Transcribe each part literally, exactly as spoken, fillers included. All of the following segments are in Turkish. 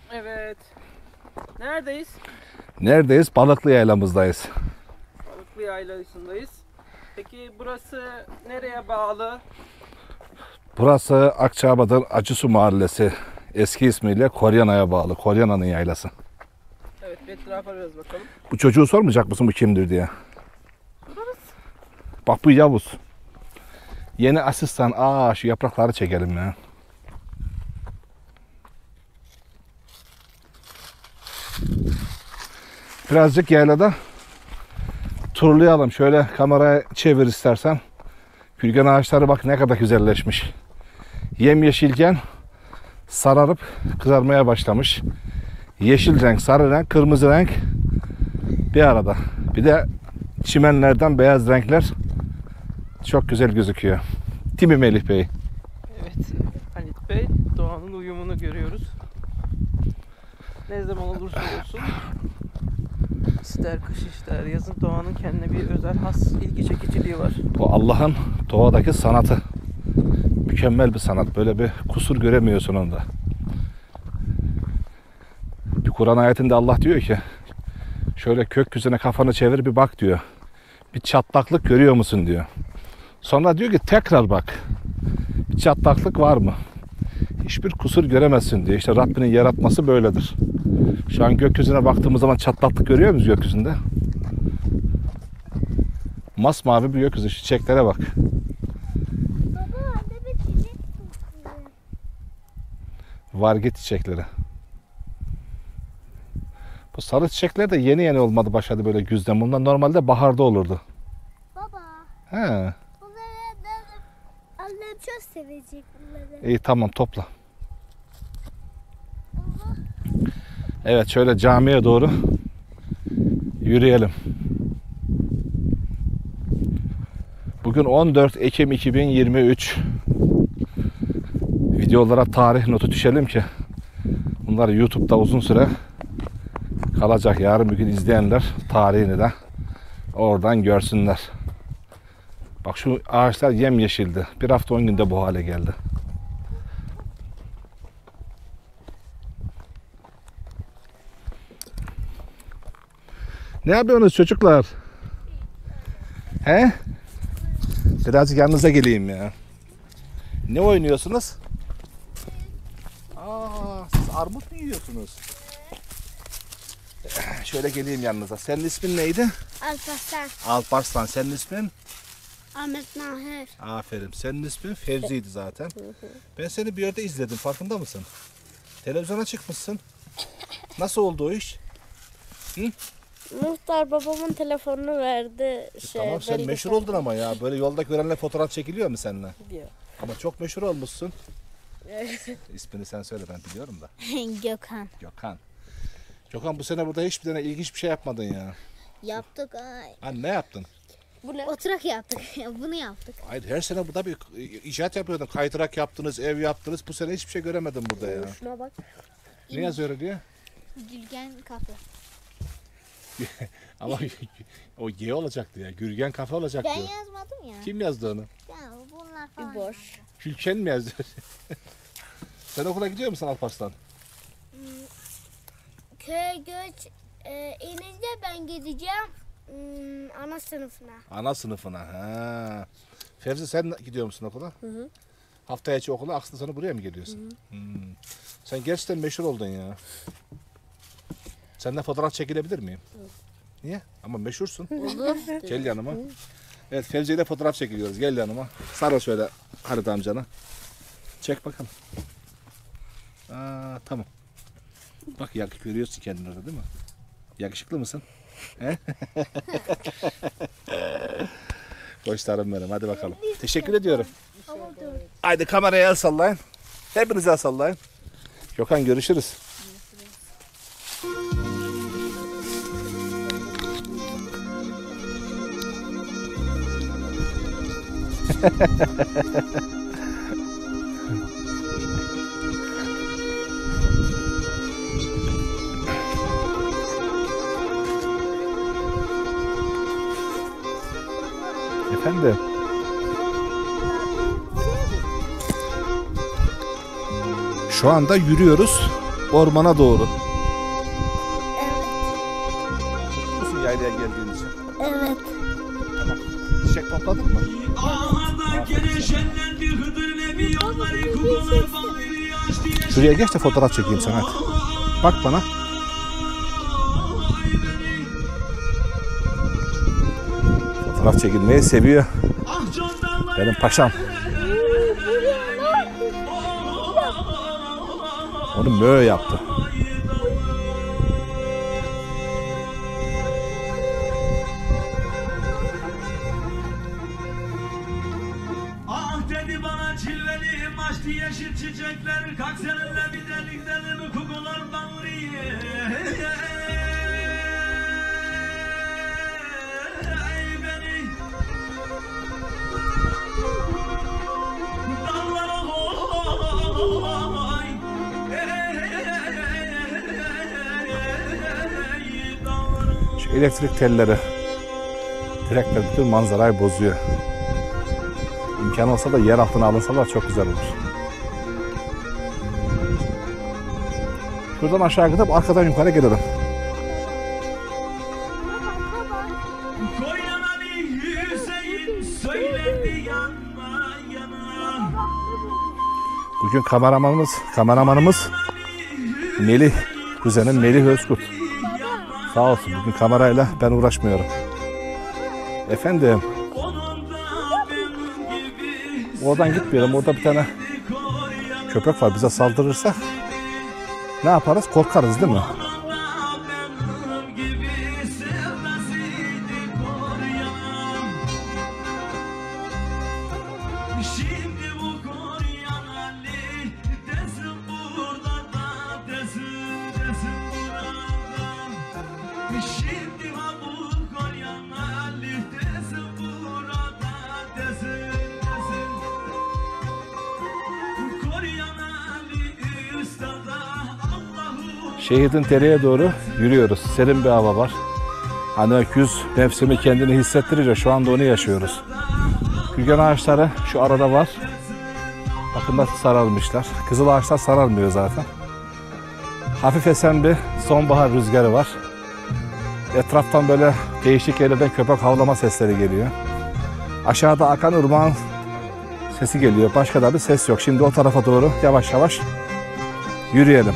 Evet. Neredeyiz? Neredeyiz? Balıklı yaylamızdayız. Balıklı Yaylası'ndayız. Peki burası nereye bağlı? Burası Akçabat'ın Acısu Mahallesi. Eski ismiyle Koryana'ya bağlı. Koryana'nın yaylası. Evet, bir etrafa biraz bakalım. Bu çocuğu sormayacak mısın bu kimdir diye? Sorarız. Bak bu Yavuz. Yeni asistan. Aa şu yaprakları çekelim ya. Birazcık yaylada turlayalım. Şöyle kamerayı çevir istersen. Gürgen ağaçları bak ne kadar güzelleşmiş. Yemyeşilken sararıp kızarmaya başlamış. Yeşil renk, sarı renk, kırmızı renk bir arada. Bir de çimenlerden beyaz renkler çok güzel gözüküyor. Değil mi Melih Bey? Evet Halit Bey, doğanın uyumunu görüyoruz. Ne zaman olursa olsun, ister kış ister yazın, doğanın kendine bir özel has ilgi çekiciliği var. Bu Allah'ın doğadaki sanatı. Mükemmel bir sanat. Böyle bir kusur göremiyorsun onda. Bir Kur'an ayetinde Allah diyor ki şöyle gökyüzüne kafanı çevir bir bak diyor. Bir çatlaklık görüyor musun diyor. Sonra diyor ki tekrar bak. Bir çatlaklık var mı? Hiçbir kusur göremezsin diyor. İşte Rabbinin yaratması böyledir. Şu an gökyüzüne baktığımız zaman çatlaklık görüyor muyuz gökyüzünde? Masmavi bir gökyüzü. Çiçeklere bak. Baba anne bir çiçek tuttu. Var git çiçekleri. Bu sarı çiçekler de yeni yeni olmadı başladı böyle güzden. Bunlar normalde baharda olurdu. Baba He. bunları da annem çok sevecek bunları. İyi tamam topla. Evet şöyle camiye doğru yürüyelim. Bugün on dört Ekim iki bin yirmi üç. Videolara tarih notu düşelim ki bunlar YouTube'da uzun süre kalacak. Yarın bir gün izleyenler tarihini de oradan görsünler. Bak şu ağaçlar yemyeşildi. Bir hafta on günde bu hale geldi. Ne yapıyorsunuz çocuklar? He? Birazcık yanınıza geleyim ya. Ne oynuyorsunuz? Aa, siz armut mu yiyorsunuz? Şöyle geleyim yanınıza. Senin ismin neydi? Alparslan, Alparslan. Senin ismin? Ahmet Nahir. Aferin. Senin ismin Fevzi'ydi zaten. Ben seni bir yerde izledim. Farkında mısın? Televizyona çıkmışsın. Nasıl oldu o iş? Muhtar babamın telefonunu verdi. Şey, Tamam sen meşhur oldun ama ya. Böyle yolda görenler fotoğraf çekiliyor mu seninle? Yok. Ama çok meşhur olmuşsun. İsmini sen söyle ben biliyorum da. Gökhan. Gökhan. Gökhan bu sene burada hiçbir tane ilginç bir şey yapmadın ya. Yaptık ay. Ha ne yaptın? Bu ne? Oturak yaptık. Bunu yaptık. Hayır her sene burada bir icat yapıyordun. Kaydırak yaptınız, ev yaptınız. Bu sene hiçbir şey göremedim burada ya. Şuna bak. Ne yazıyor diye? Gülgen kafe. Ama o G olacaktı ya. Gürgen kafe olacaktı. Ben yazmadım ya. Kim yazdı onu? Ya bunlar falan. Boş. Gülken mi yazdı? Sen okula gidiyor musun Alparslan? Köye göç e, inince ben gideceğim hmm, ana sınıfına. Ana sınıfına. Ha. Fevzi sen gidiyor musun okula? Hı hı. Hafta içi okula aslında sonra buraya mı geliyorsun? Hı hı. Hmm. Sen gerçekten meşhur oldun ya. Senden fotoğraf çekilebilir miyim? Hı. Niye? Ama meşhursun. Olur. Gel yanıma. Evet Fevzi ile fotoğraf çekiliyoruz. Gel yanıma. Sarıl şöyle Halit amcana. Çek bakalım. Aa, tamam. Bak yak görüyorsun kendini orada değil mi? Yakışıklı mısın? He? Koçlarım benim. Hadi bakalım. Teşekkür ediyorum. Haydi kameraya el sallayın. Hepiniz el sallayın. Gökhan görüşürüz. Efendim. Şu anda yürüyoruz. ormana doğru. Evet. Musun yaylaya geldiğin için? Evet. Tamam. Çiçek topladın mı? Şuraya geç de fotoğraf çekeyim sana. Hadi. Bak bana. Fotoğraf çekilmeyi seviyor. Benim paşam. Onu böyle yaptı. Ah dedi bana cilveli maçtı yeşil çiçekler, kalk seninle bir de gidelim kokular bağırıyor. Ey beni dallara koy. Şu elektrik telleri, direkler bütün manzarayı bozuyor. İmkan olsa da yer altına alınsalar çok güzel olur. Şuradan aşağı gidip arkadan yukarı gelelim. Koyan Ali Hüseyin söylendi yanma yana. Bugün kameramanımız, kameramanımız Melih, kuzenim Melih Özkurt. Sağ olsun, bugün kamerayla ben uğraşmıyorum. Efendim, oradan gitmeyelim. Orada bir tane köpek var. Bize saldırırsa ne yaparız? Korkarız değil mi? Şimdi bu koruyan Ali desin burada da desin desin burada. Şimdi bu koruyan Ali desin burada desin desin. Koruyan Ali üstada Allah'u. Şehidin dereye doğru yürüyoruz. Serin bir hava var. Hani öküz mevsimi kendini hissettirince şu anda onu yaşıyoruz. Gülgen ağaçları şu arada var. Bakın nasıl sararmışlar. Kızıl ağaçlar sararmıyor zaten. Hafif esen bir sonbahar rüzgarı var. Etraftan böyle değişik yerlerden köpek havlama sesleri geliyor. Aşağıda akan ırmağın sesi geliyor. Başka da bir ses yok. Şimdi o tarafa doğru yavaş yavaş yürüyelim.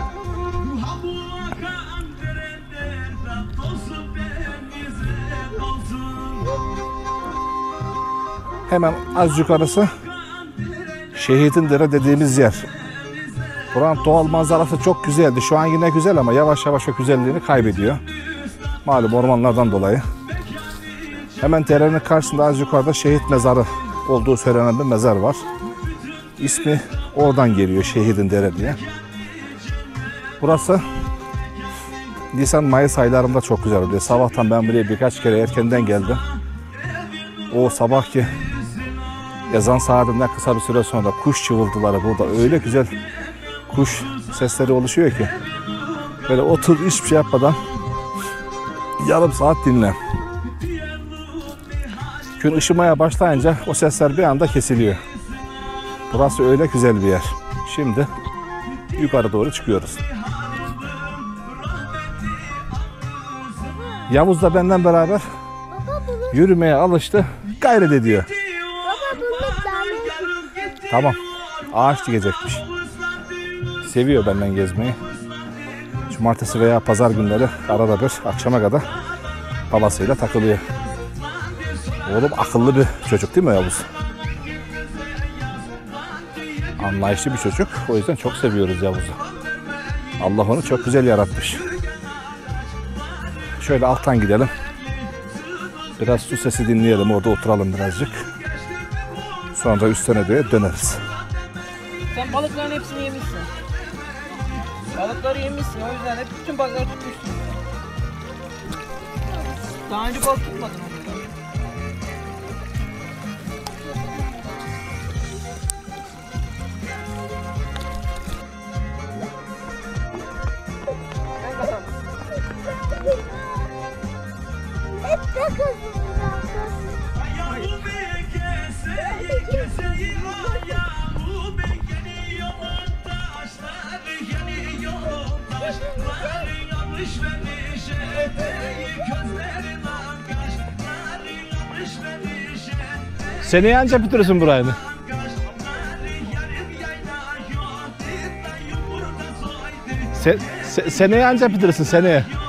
Hemen az yukarısı Şehidin Dere dediğimiz yer. Buranın doğal manzarası çok güzeldi. Şu an yine güzel ama yavaş yavaş o güzelliğini kaybediyor. Malum ormanlardan dolayı. Hemen derenin karşısında az yukarıda şehit mezarı olduğu söylenen bir mezar var. İsmi oradan geliyor, Şehidin Dere diye. Burası Nisan-Mayıs aylarında çok güzel oluyor. Sabahtan ben buraya birkaç kere erkenden geldim. O sabahki ezan saatinden kısa bir süre sonra kuş çıvıltıları burada öyle güzel kuş sesleri oluşuyor ki böyle otur hiçbir şey yapmadan yarım saat dinle. Gün ışımaya başlayınca o sesler bir anda kesiliyor. Burası öyle güzel bir yer. Şimdi yukarı doğru çıkıyoruz. Yavuz da benden beraber yürümeye alıştı, gayret ediyor. Baba bunu tane. Tamam, ağaç dikecekmiş. Seviyor benden gezmeyi. Cumartesi veya pazar günleri arada bir akşama kadar babasıyla takılıyor. Oğlum akıllı bir çocuk değil mi Yavuz? Anlayışlı bir çocuk. O yüzden çok seviyoruz Yavuz'u. Allah onu çok güzel yaratmış. Şöyle alttan gidelim. Biraz su sesi dinleyelim. Orada oturalım birazcık. Sonra üstüne de döneriz. Sen balıkların hepsini yemişsin. Balıkları yemişsin. O yüzden hep bütün balıkları tutmuşsun. Daha önce balık tutmadın onu. Hep de kızım. Ayağı bir keseyi keseyi ayağı bir geliyor taşlar geliyor alışveriş eteği gözlerin angaç Narin alışveriş eteği Seneye anca bitirirsin burayı. angaç Narin yarım yayla yok Dipten yumurta soydu Se, se, seneye anca bitirirsin seneye.